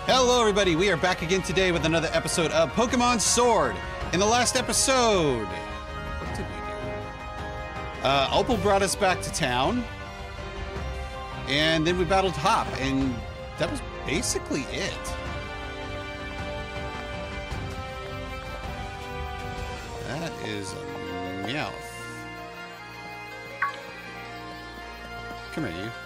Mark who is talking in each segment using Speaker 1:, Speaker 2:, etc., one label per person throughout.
Speaker 1: Hello everybody, we are back again today with another episode of Pokemon Sword. In the last episode, what did we do? Opal brought us back to town, and then we battled Hop, and that was basically it. That is a Meowth. Come here, you.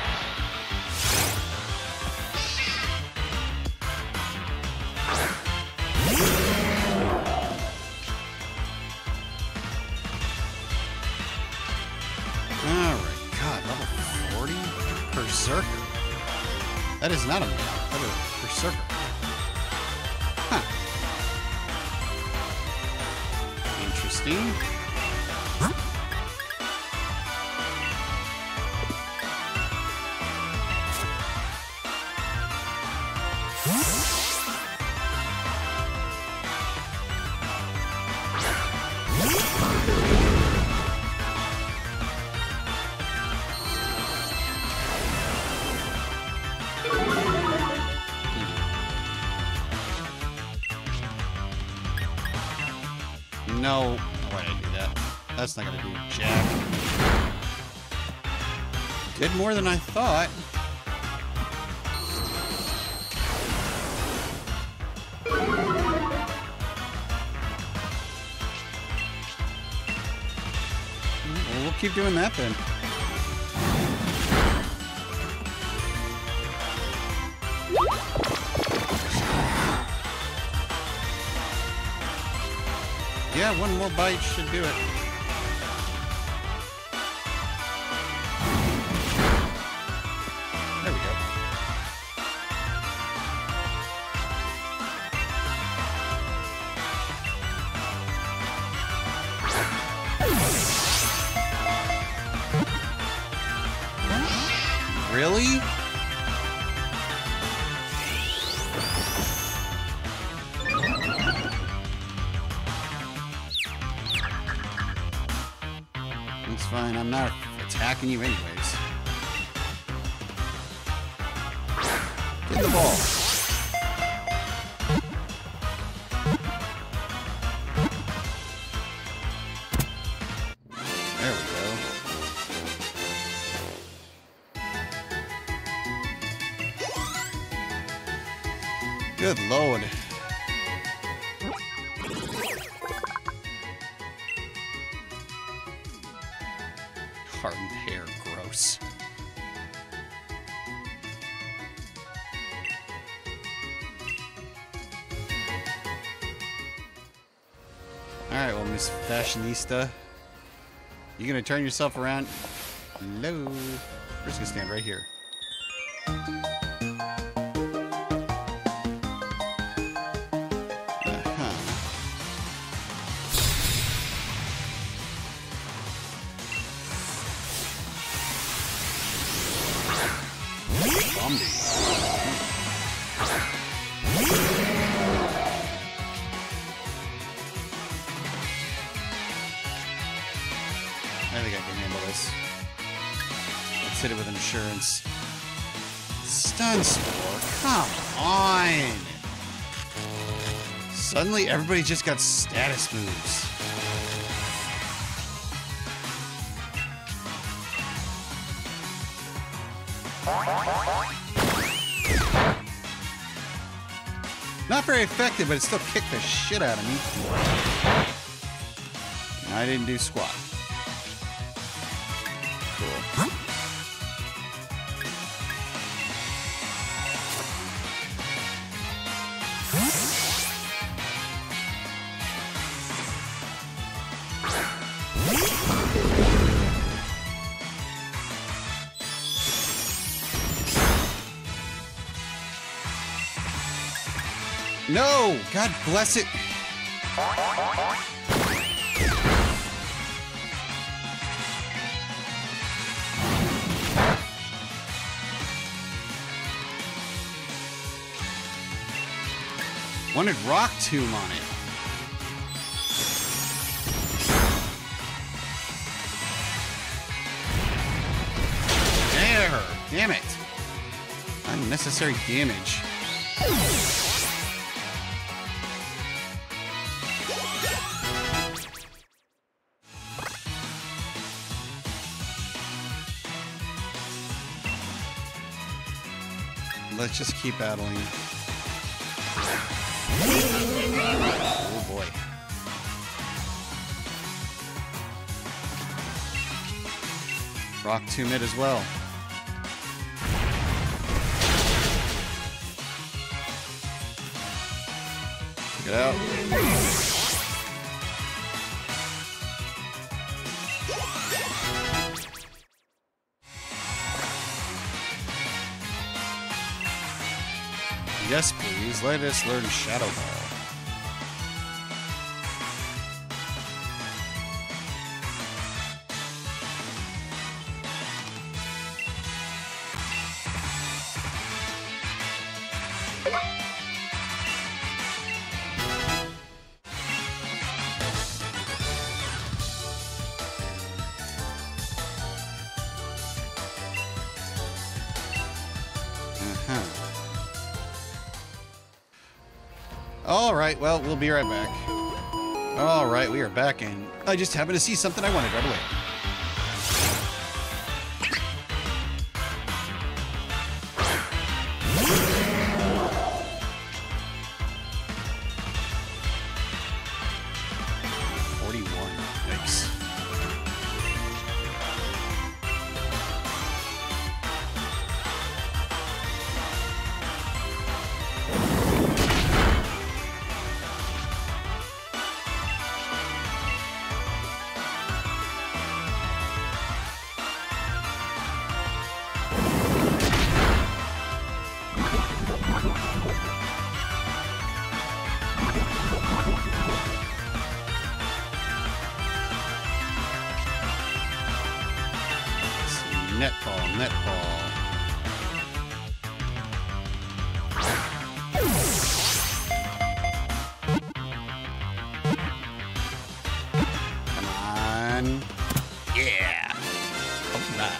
Speaker 1: Alright, God, level 40? Berserker. That is not a Meowth, that is a Berserker. Huh. Interesting. No, why did I do that? That's not gonna do jack. Did more than I thought. Well, we'll keep doing that then. Yeah, one more bite should do it. There we go. Really? It's fine, I'm not attacking you anyways. Get the ball. There we go. Good Lord. Hardened hair, gross. Alright, well, Miss Fashionista, you gonna turn yourself around? Hello. We're just gonna stand right here. I think I can handle this. Let's hit it with insurance. Stun Spore, come on! Suddenly everybody just got status moves. Not very effective, but it still kicked the shit out of me. And I didn't do squat. Cool. No! God bless it! Wanted Rock Tomb on it. There! Damn it! Unnecessary damage. let's just keep battling. Oh boy. Rock 2 mid as well. Get out. Yes, please. Let us learn Shadow Ball. Alright, well, we'll be right back. Alright, we are back, and I just happened to see something I wanted right away. Netball. Come on. Yeah. All right.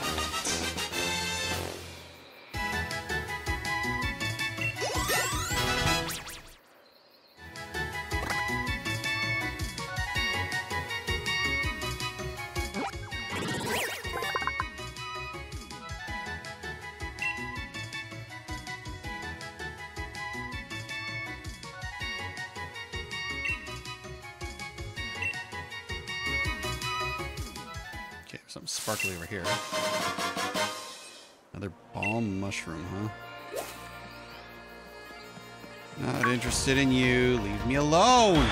Speaker 1: Something sparkly over here. Another balm mushroom, huh? Not interested in you. Leave me alone.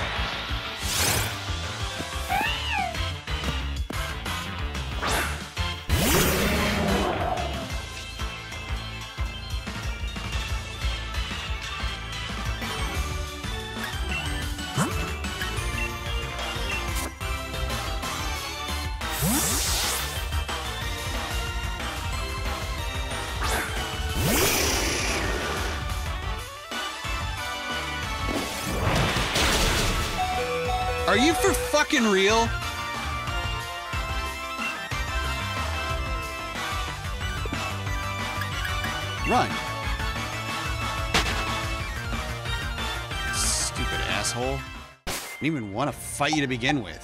Speaker 1: Are you for fucking real? Run. Stupid asshole. I didn't even want to fight you to begin with.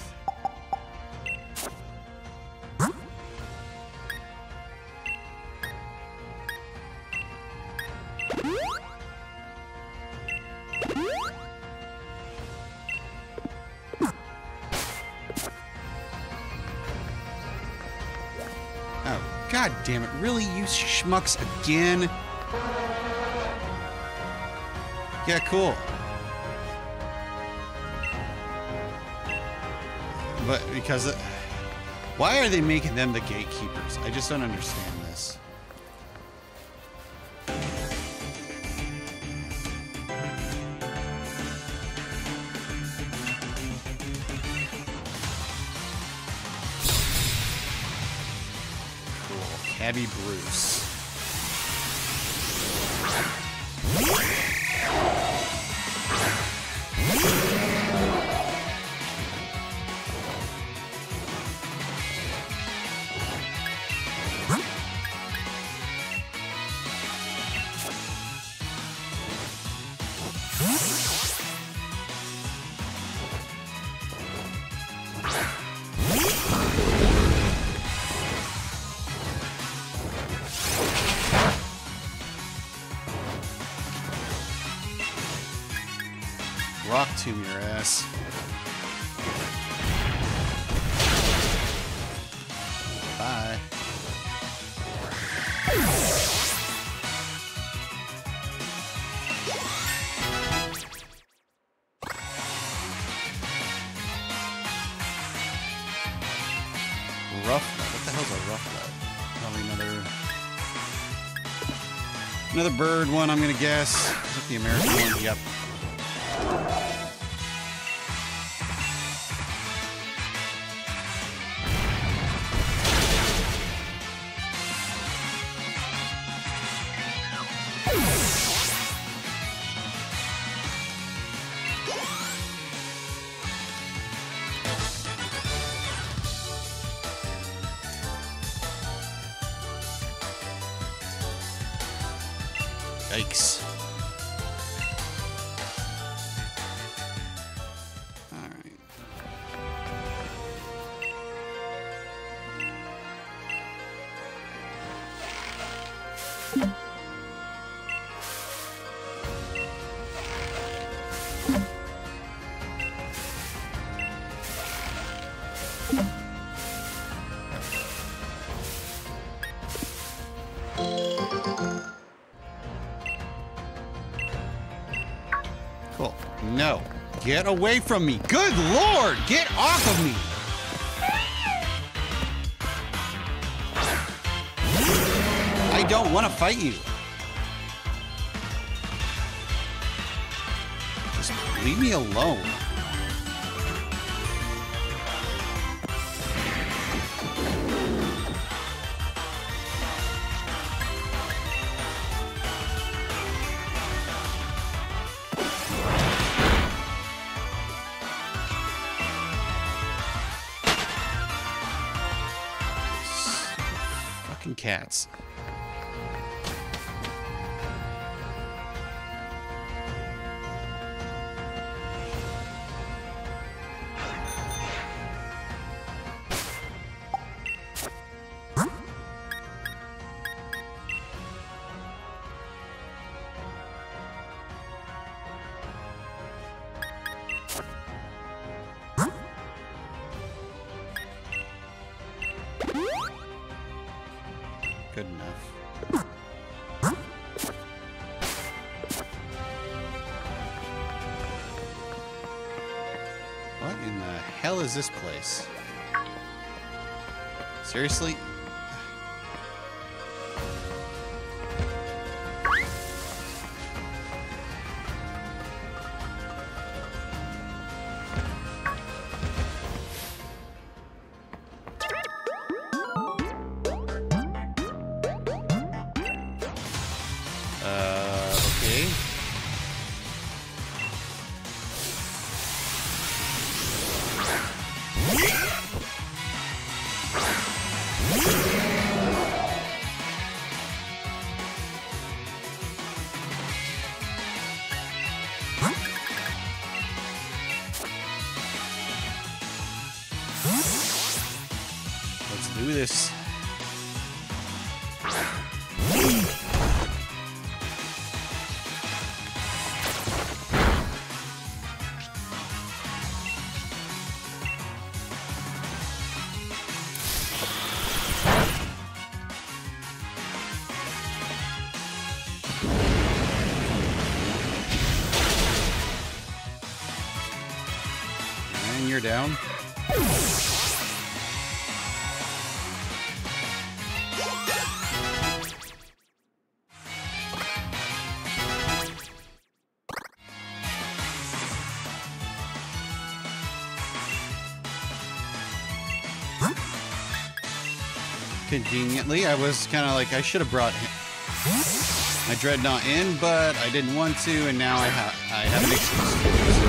Speaker 1: God damn it, really, you schmucks again? Yeah, cool. But because... why are they making them the gatekeepers? I just don't understand this. Abby Bruce. rock tomb your ass. Bye. Rough. What the hell's a rough lead? Probably another bird one, I'm gonna guess. Is that the American one? Yep. Yikes. All right. Cool. No. Get away from me. Good Lord! Get off of me! I don't want to fight you. Just leave me alone. Cats. Good enough. What in the hell is this place? Seriously? Okay. Let's do this. And you're down. Conveniently, I was kind of like, I should have brought my Dreadnought in, but I didn't want to, and now I have an excuse.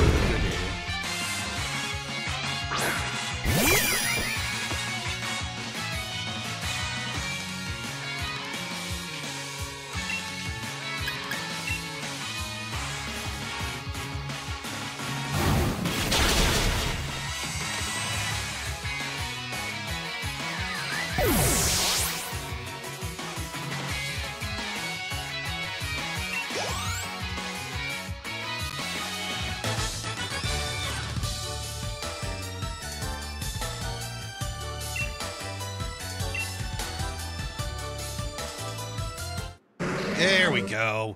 Speaker 1: There we go.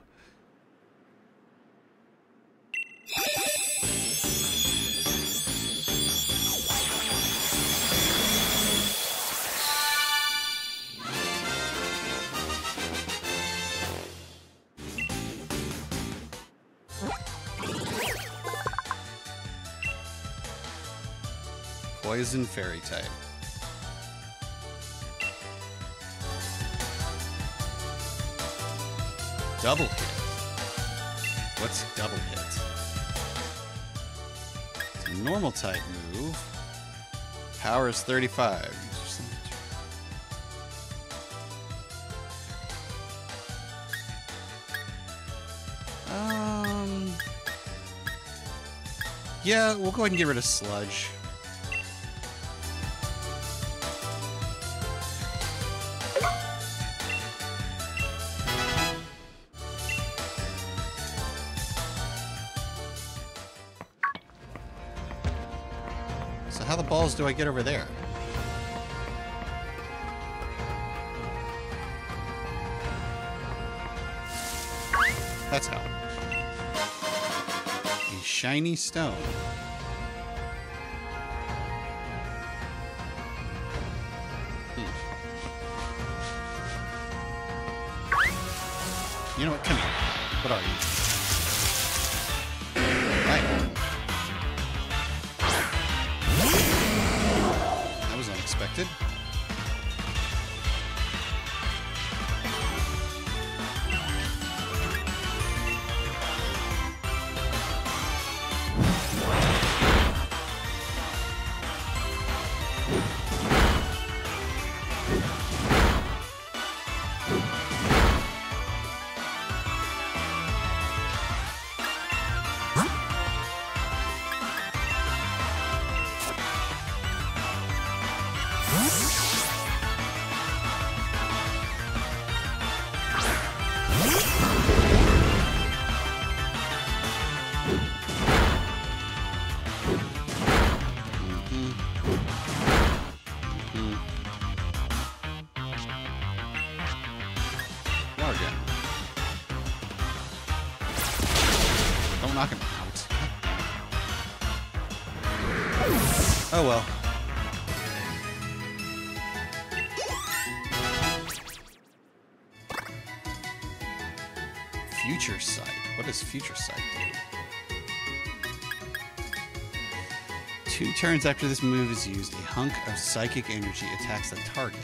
Speaker 1: Poison fairy type. Double hit. What's double hit? It's a normal type move. Power is 35. Yeah, we'll go ahead and get rid of Sludge. So how the balls do I get over there? That's how. A shiny stone. You know what? Come here. What are you? Right. That was unexpected. Don't knock him out. Oh well. Future Sight. What does Future Sight do? 2 turns after this move is used, a hunk of psychic energy attacks the target.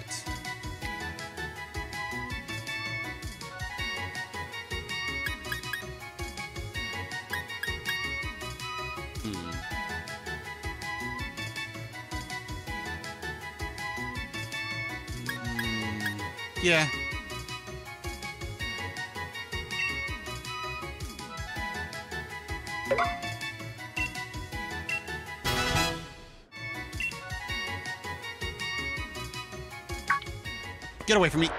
Speaker 1: Yeah. Get away from me.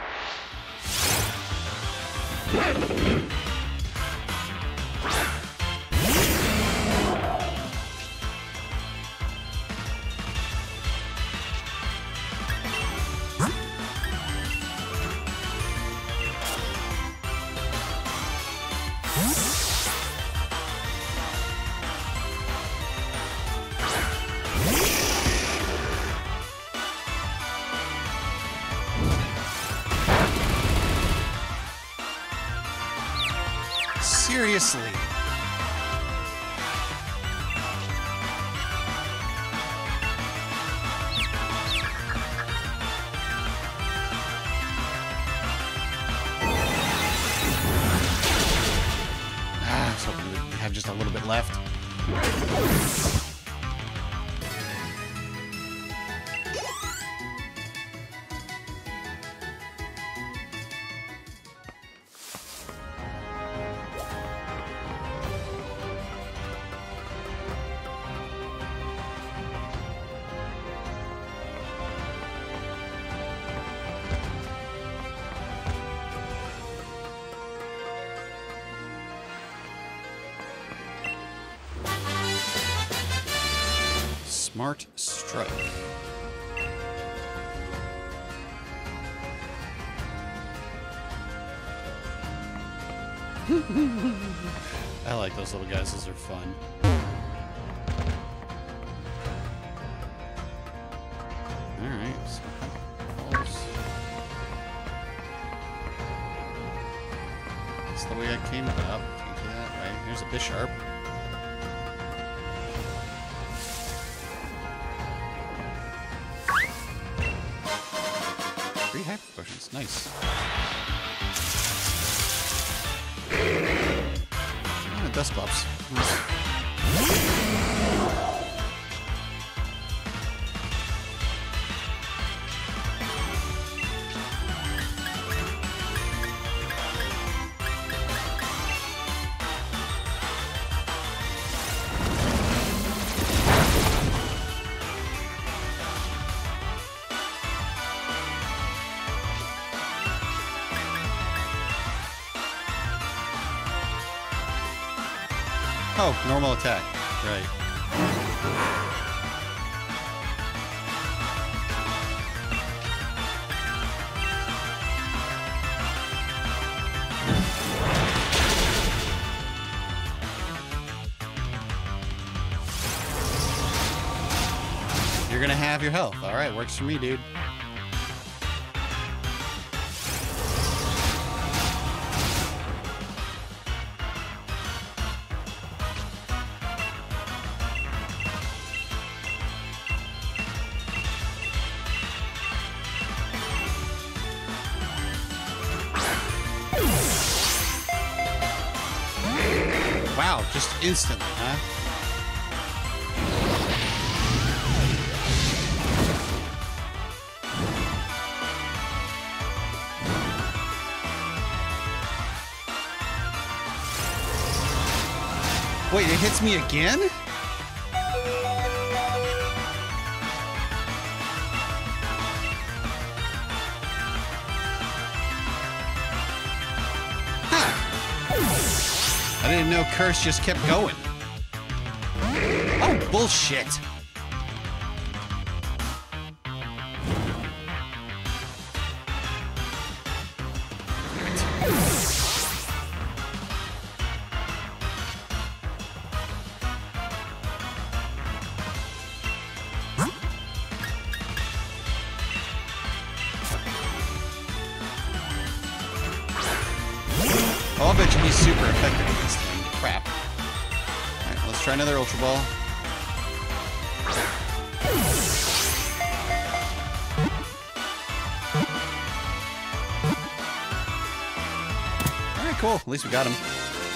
Speaker 1: Seriously. I was hoping we'd have just a little bit left. Smart Strike. I like those little guys. Those are fun. Alright. That's the way I came up. Can't do that way. Here's a Bisharp. Three hyper potions. Nice. Oh, dust bops. Oh, normal attack. Right. You're gonna have your health. All right, works for me, dude. Wow, just instantly, huh? Wait, it hits me again? I didn't know Curse just kept going. Oh, bullshit. Oh, I'll bet you he's super effective with this thing. Crap. Alright, let's try another Ultra Ball. Alright, cool. At least we got him.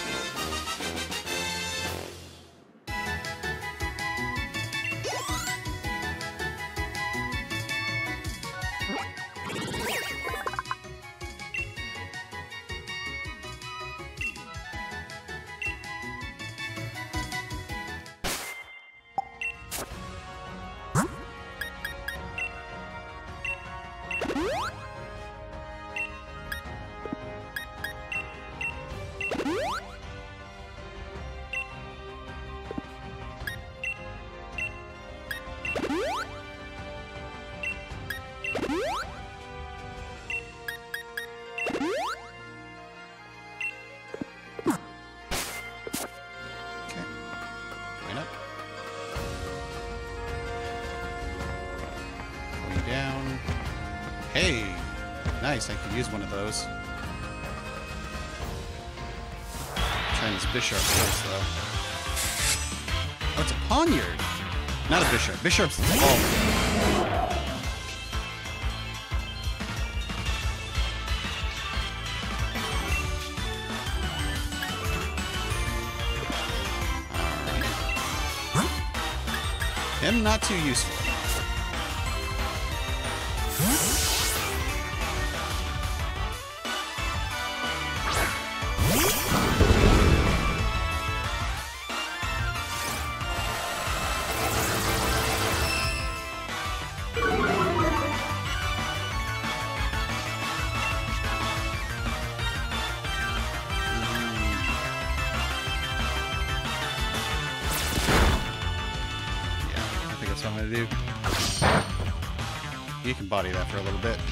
Speaker 1: Down. Hey! Nice, I could use one of those. Trying this Bisharp first, though. Oh, it's a Poniard! Not a Bisharp. Bisharp's the Alright. Him not too useful. That's what I'm gonna do. You can body that for a little bit.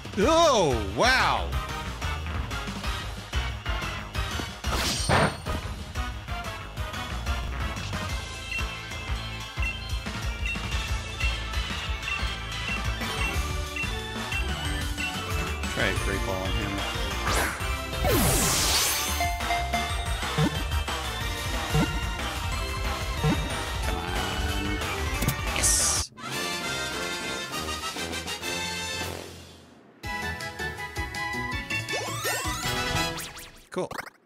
Speaker 1: Oh, wow. Try a great ball on him. Come on. Yes. Cool.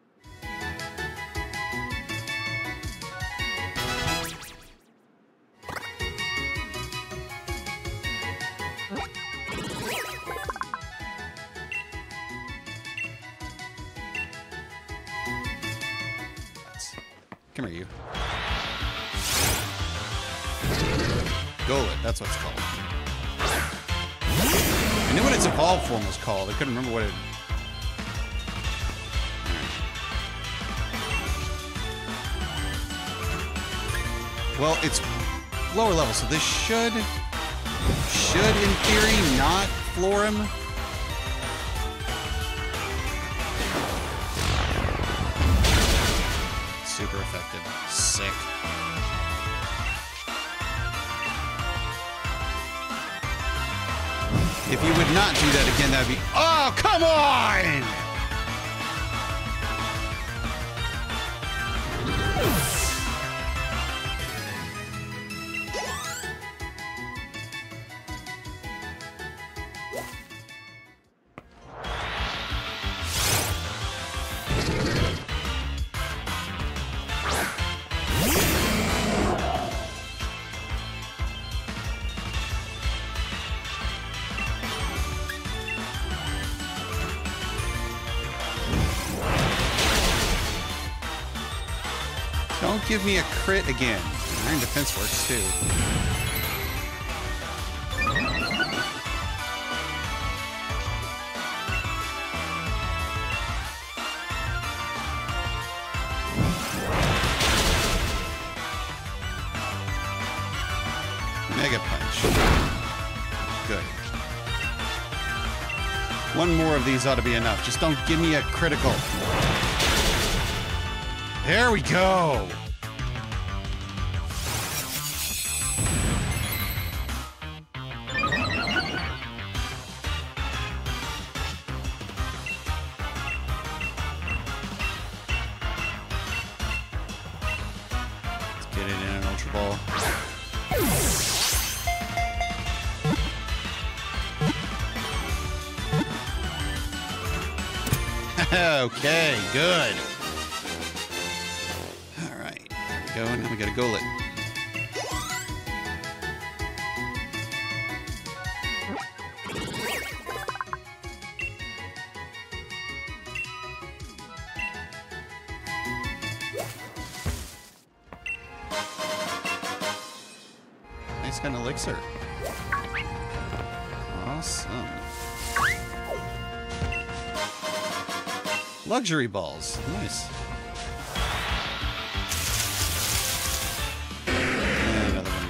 Speaker 1: Come here, you. Golett, that's what it's called. I knew what its evolved form was called. I couldn't remember what it... Well, it's lower level, so this should in theory not floor him. Super effective. Sick. If you would not do that again, that'd be... Oh, come on! Don't give me a crit again. Iron defense works too. Mega punch. Good. One more of these ought to be enough. Just don't give me a critical. There we go. Let's get it in an Ultra Ball. Okay, good. All right, there we go. Now we got a Golett. Nice kind of elixir. Awesome. Luxury balls. Nice. And another one.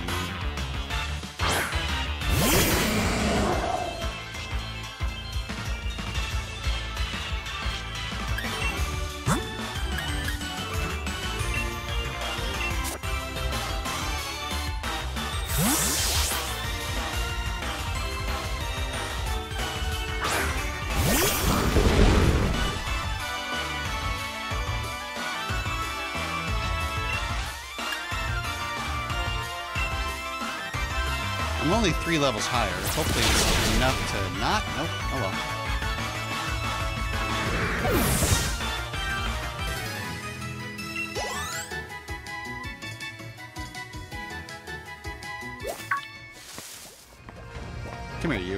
Speaker 1: I'm only 3 levels higher. Hopefully it's enough to not... Nope. Oh well. Come here, you.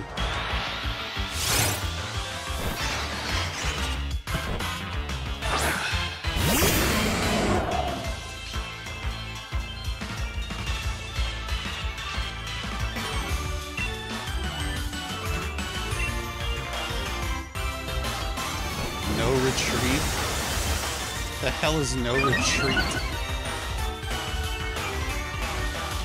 Speaker 1: No retreat? The hell is no retreat?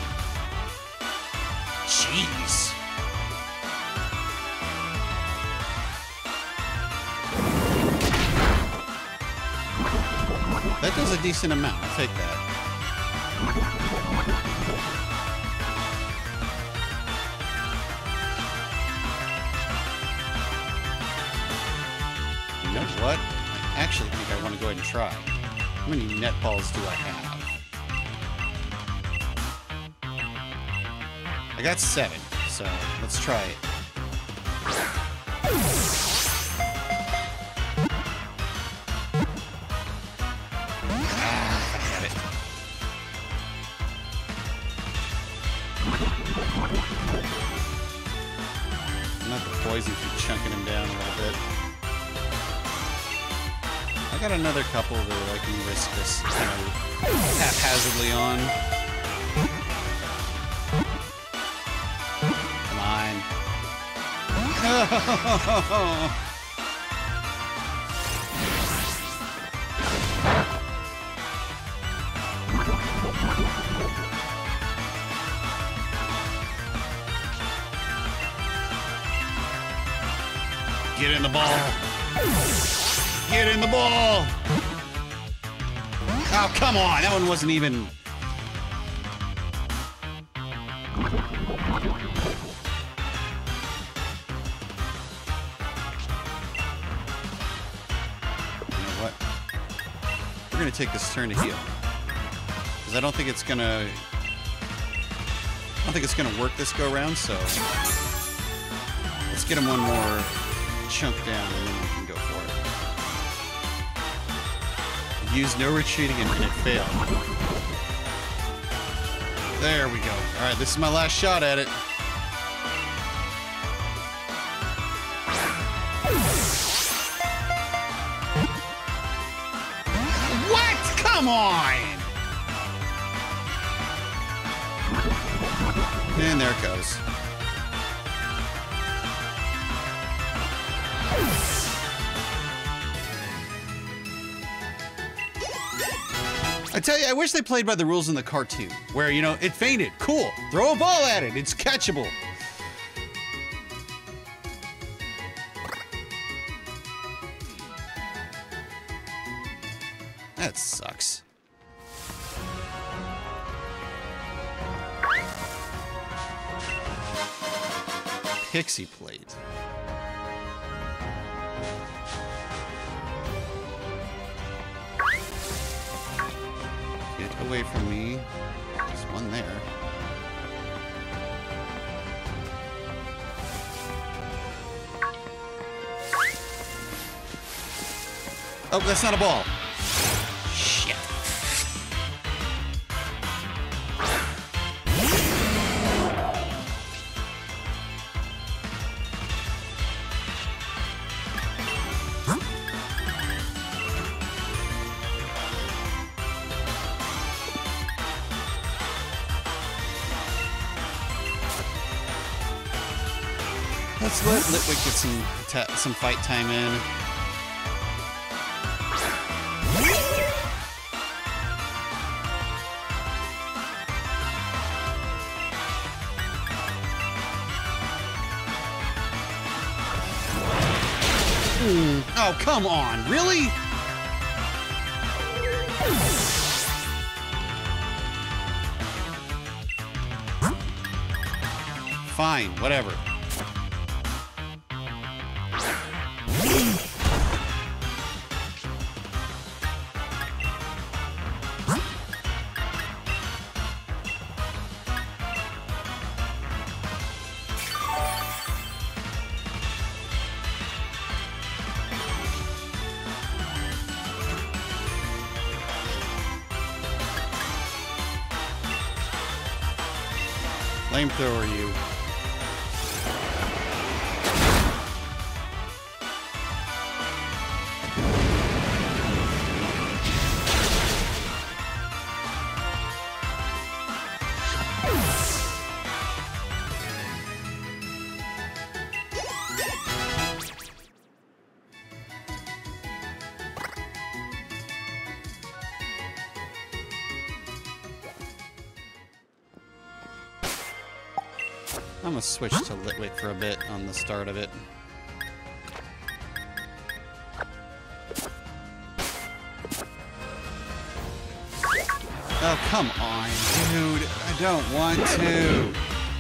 Speaker 1: Jeez. That does a decent amount. I'll take that. You know what? I actually think I want to go ahead and try. How many net balls do I have? I got 7, so let's try it. Not the poison, keep chunking him down a little bit. I got another couple that I can risk this kind of haphazardly on. Come on. Get in the ball. Get in the ball. Oh, come on. That one wasn't even... You know what? We're going to take this turn to heal. Because I don't think it's going to... work this go around, so... Let's get him one more chunk down and then we can go for it. Use no retreating and it failed. There we go. Alright, this is my last shot at it. What? Come on! And there it goes. I tell you, I wish they played by the rules in the cartoon, where, you know, it fainted. Cool. Throw a ball at it. It's catchable. That sucks. Pixie plate. Get away from me. There's one there. Oh, that's not a ball. Shit. Let's let Litwick get some fight time in. Oh, come on. Really? Fine, whatever. Flamethrower you. I'm gonna switch to Litwick for a bit on the start of it. Oh, come on, dude. I don't want to.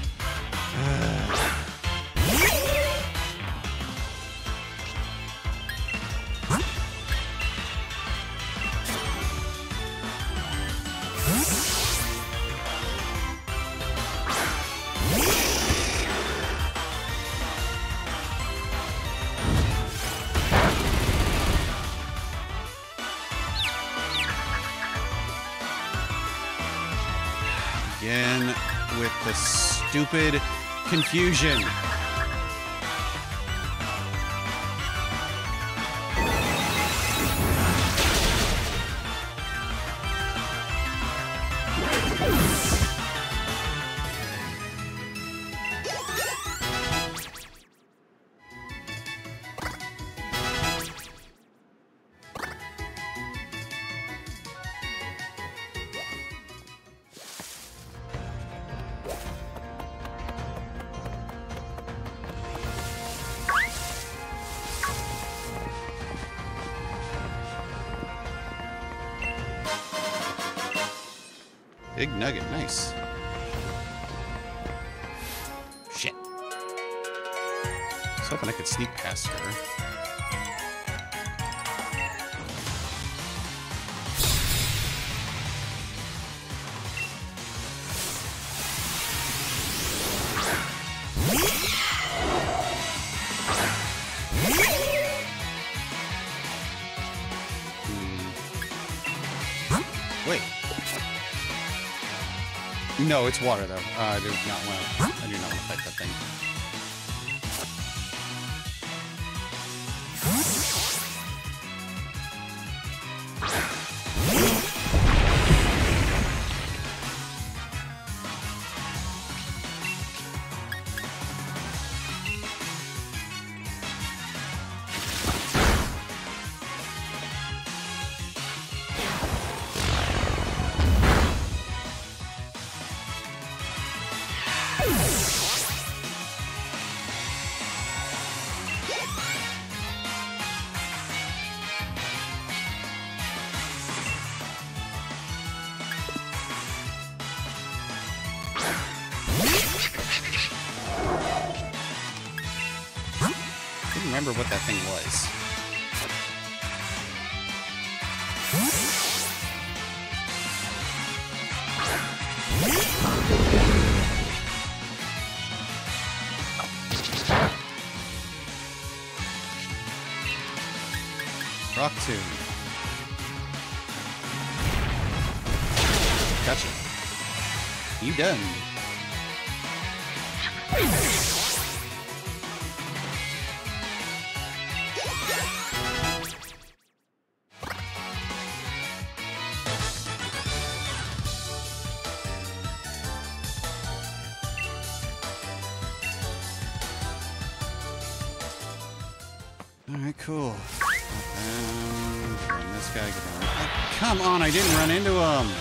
Speaker 1: Again with the stupid confusion. Big nugget, nice. Shit. I was hoping I could sneak past her. Wait. No, it's water though. I do not want to fight that thing. Remember what that thing was. Rock Tomb. Gotcha. You done. Alright, cool. And this guy get on. Oh, come on, I didn't run into him.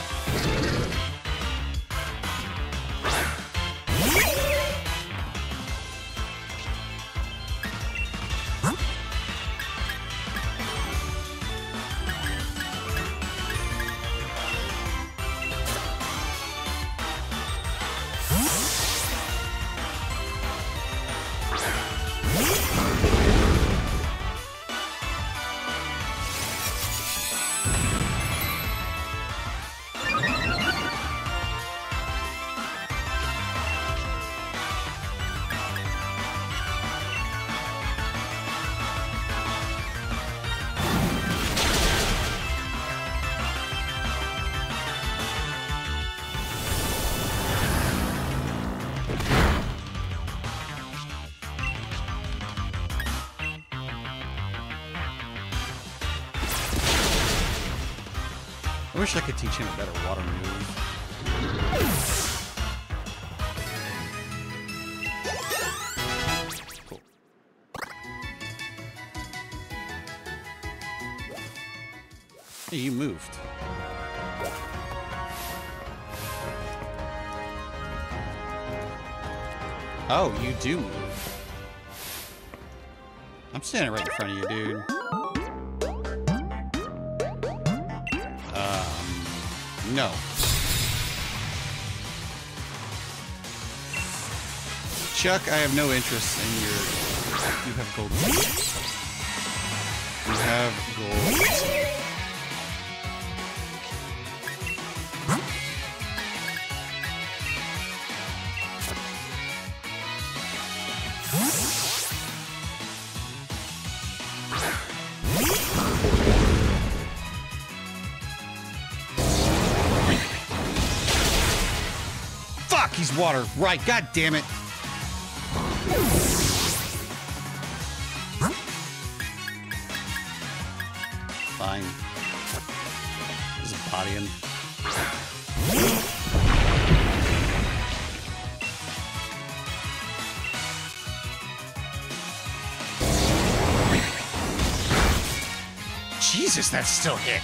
Speaker 1: I wish I could teach him a better water move. Cool. Hey, you moved. Oh, you do move. I'm standing right in front of you, dude. No. Chuck, I have no interest in your... You have gold. You have gold. Fuck, he's water. Right, god damn it. Fine. There's a body in. Jesus, that still hit.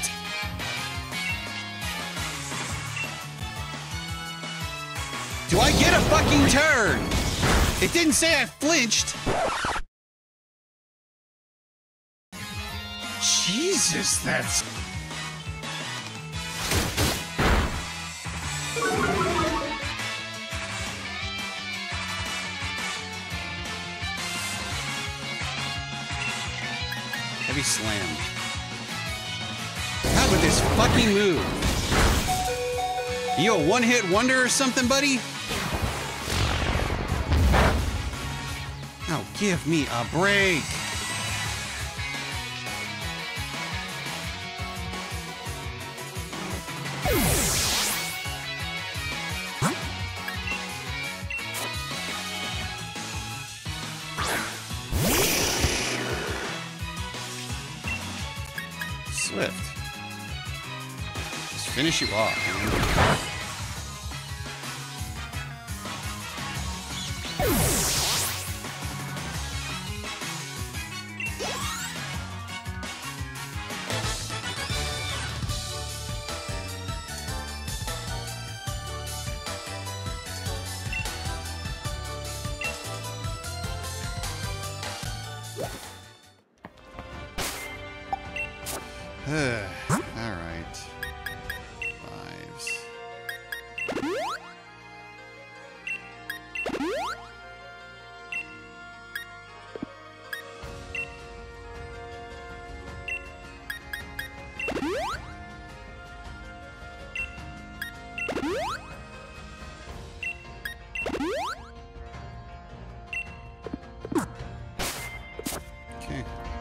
Speaker 1: Do I get a fucking turn? It didn't say I flinched. Jesus, that's... Heavy slam. How with this fucking move? You a one-hit wonder or something, buddy? Oh, give me a break. Swift. Just finish you off, man. All right. Fives. Okay.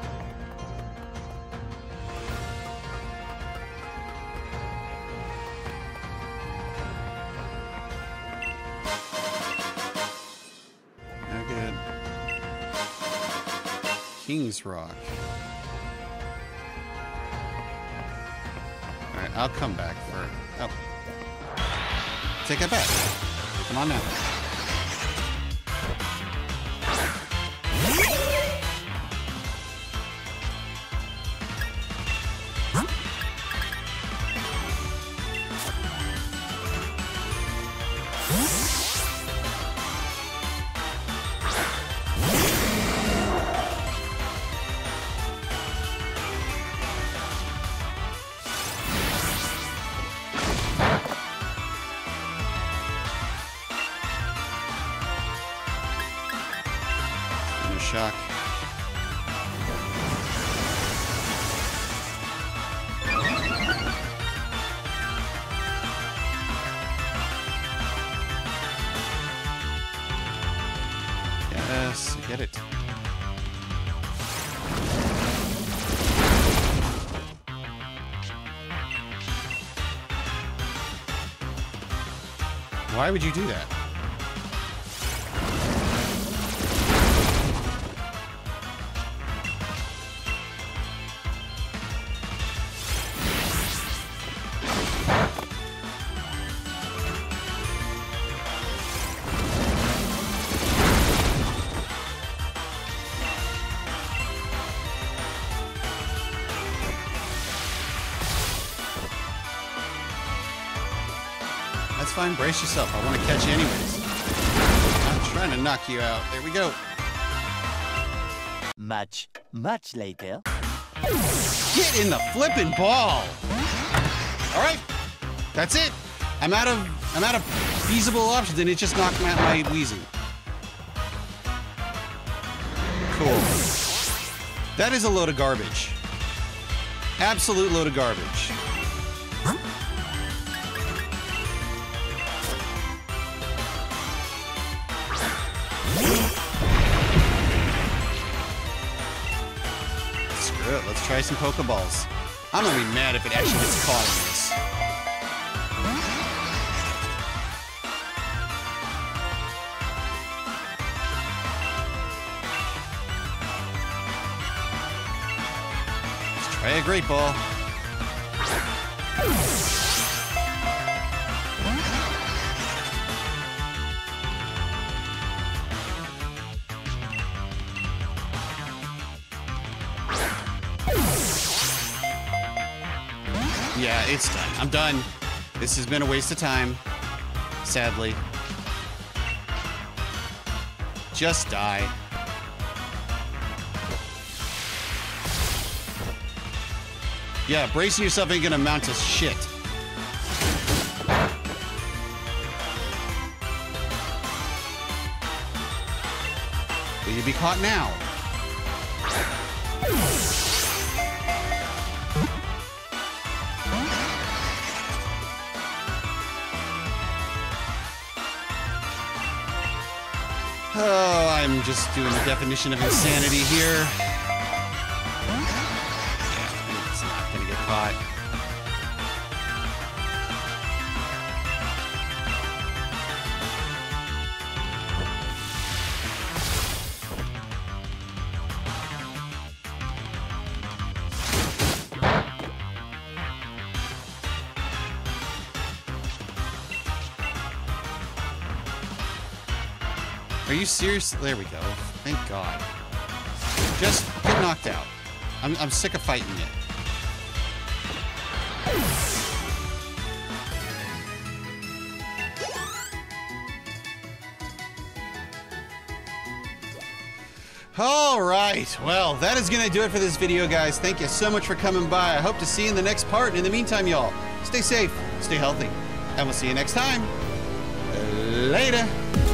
Speaker 1: King's Rock. Alright, I'll come back for... Oh. Take that back. Come on now. Shock. Yes, get it. Why would you do that? That's fine. Brace yourself. I want to catch you anyways. I'm trying to knock you out. There we go.
Speaker 2: Much later.
Speaker 1: Get in the flipping ball. All right. That's it. I'm out of feasible options, and it just knocked me out my wheezing. cool. That is a load of garbage. Absolute load of garbage. Screw it, let's try some Pokeballs. I'm gonna be mad if it actually gets caught in this. Let's try a Great Ball. Yeah, it's done. I'm done. This has been a waste of time. Sadly. Just die. Yeah, bracing yourself ain't gonna amount to shit. Will you be caught now? Oh, I'm just doing the definition of insanity here. Yeah, it's not gonna get caught. Are you serious? There we go. Thank God. Just get knocked out. I'm sick of fighting it. All right. Well, that is going to do it for this video, guys. Thank you so much for coming by. I hope to see you in the next part. And in the meantime, y'all, stay safe, stay healthy, and we'll see you next time. Later.